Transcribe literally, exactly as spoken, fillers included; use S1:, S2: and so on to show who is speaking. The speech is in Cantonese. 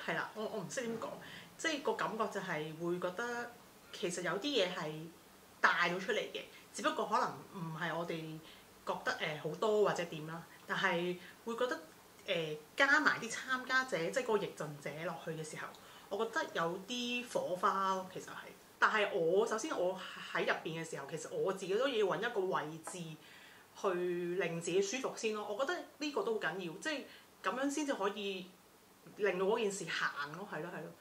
S1: 係啦，我我唔識點講，即係個感覺就係會覺得其實有啲嘢係帶到出嚟嘅，只不過可能唔係我哋覺得誒好、呃、多或者點啦，但係會覺得誒、呃、加埋啲參加者，即係個逆進者落去嘅時候，我覺得有啲火花咯，其實係。但係我首先我喺入邊嘅時候，其實我自己都要揾一個位置去令自己舒服先咯。我覺得呢個都好緊要，即係咁樣先至可以令到嗰件事行咯，係咯係咯。